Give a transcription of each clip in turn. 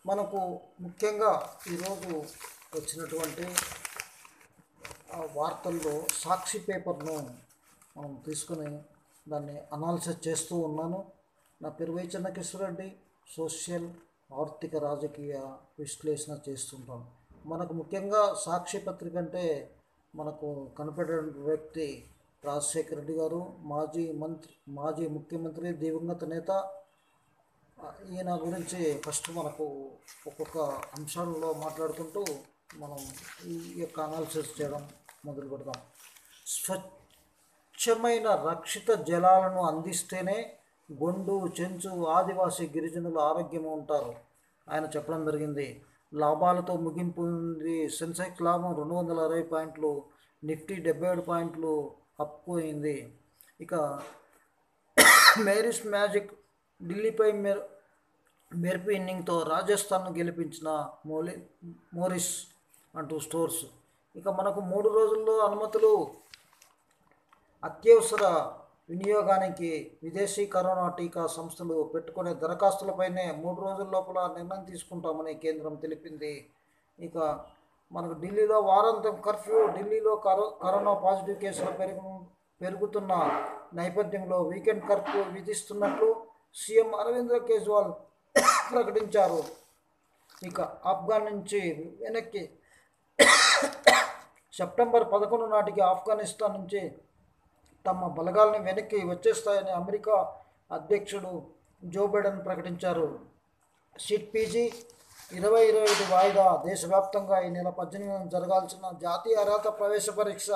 మనకు ముఖ్యంగా ఈరోజు వచ్చినటువంటి వార్తల్లో సాక్షి పేపర్ను మనం తీసుకుని దాన్ని అనాలిసిస్ చేస్తూ ఉన్నాను. నా పేరు వై చెన్నకేశ్వర రెడ్డి, సోషల్ ఆర్థిక రాజకీయ విశ్లేషణ చేస్తుంటాను. మనకు ముఖ్యంగా సాక్షి పత్రిక అంటే మనకు కనపడే వ్యక్తి రాజశేఖర రెడ్డి గారు, మాజీ ముఖ్యమంత్రి, దివంగత నేత. ఈయన గురించి ఫస్ట్ మనకు ఒక్కొక్క అంశాలలో మాట్లాడుకుంటూ మనం ఈ యొక్క అనాలిసిస్ చేయడం మొదలు పెడదాం. స్వచ్ఛమైన రక్షిత జలాలను అందిస్తేనే గొండు, చెంచు, ఆదివాసీ గిరిజనులు ఆరోగ్యంగా ఉంటారు ఆయన చెప్పడం జరిగింది. లాభాలతో ముగింపు ఉంది. సెన్సెక్స్ లాభం 260 పాయింట్లు, నిఫ్టీ 77 పాయింట్లు అప్పుపోయింది. ఇక మేరీస్ మ్యాజిక్ ఢిల్లీపై మెరుపు ఇన్నింగ్తో రాజస్థాన్ను గెలిపించిన మోరిస్ అంటూ స్టోర్స్. ఇక మనకు 3 రోజుల్లో అనుమతులు. అత్యవసర వినియోగానికి విదేశీ కరోనా టీకా సంస్థలు పెట్టుకునే దరఖాస్తులపైనే 3 రోజుల లోపల నిర్ణయం తీసుకుంటామని కేంద్రం తెలిపింది. ఇక మనకు ఢిల్లీలో వారాంతం కర్ఫ్యూ. ఢిల్లీలో కరోనా పాజిటివ్ కేసులు పెరుగుతున్న నేపథ్యంలో వీకెండ్ కర్ఫ్యూ విధిస్తున్నట్లు సీఎం అరవింద్ కేజ్రీవాల్ ప్రకటించారు. ఇక ఆఫ్ఘన్ నుంచి వెనక్కి సెప్టెంబర్ 11 నాటికి ఆఫ్ఘనిస్తాన్ నుంచి తమ బలగాల్ని వెనక్కి వచ్చేస్తాయని అమెరికా అధ్యక్షుడు జో బైడెన్ ప్రకటించారు. సిట్ పీజీ 2021 వాయిదా. దేశవ్యాప్తంగా ఈ నెల 18 జరగాల్సిన జాతీయ అర్హత ప్రవేశ పరీక్ష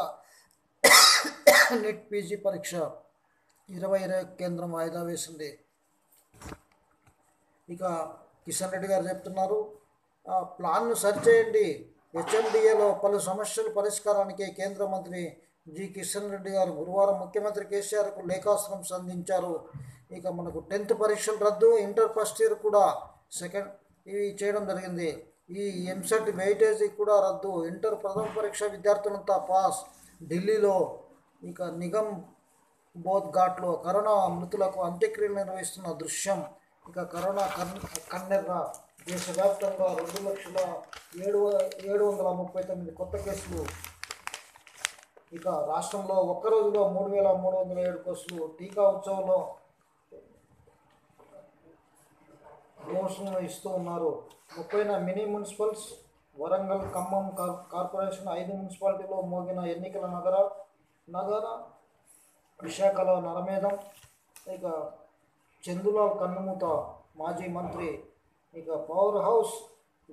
నెట్ పీజీ పరీక్ష 2020 కేంద్రం వాయిదా వేసింది. ఇక కిషన్ రెడ్డి గారు చెప్తున్నారు, ప్లాన్ను సరిచేయండి. హెచ్ఎండిఏలో పలు సమస్యల పరిష్కారానికి కేంద్ర మంత్రి జి కిషన్ రెడ్డి గారు గురువారం ముఖ్యమంత్రి కేసీఆర్కు లేఖాస్త్రం సంధించారు. ఇక మనకు 10th పరీక్షలు రద్దు, ఇంటర్ ఫస్ట్ ఇయర్ కూడా ఇవి చేయడం జరిగింది. ఈ ఎంసెట్ వెయిటేజీ కూడా రద్దు, ఇంటర్ ప్రథమ పరీక్ష విద్యార్థులంతా పాస్. ఢిల్లీలో ఇక నిగమ్ బోధ్ ఘాట్లో కరోనా మృతులకు అంత్యక్రియలు నిర్వహిస్తున్న దృశ్యం. ఇక కరోనా కన్నెర్ర. దేశవ్యాప్తంగా 2,739 కొత్త కేసులు. ఇక రాష్ట్రంలో ఒక్కరోజులో 3,307 కేసులు. టీకా ఉత్సవంలో ప్రమోషన్లు ఇస్తూ ఉన్నారు. 30 mini municipals. Warangal, Khammam corporation 5 మున్సిపాలిటీలో మోగిన ఎన్నికల నగర. విశాఖలో నరమేధం. ఇక చందులాల్ కన్నుమూత, మాజీ మంత్రి. ఇక పవర్ హౌస్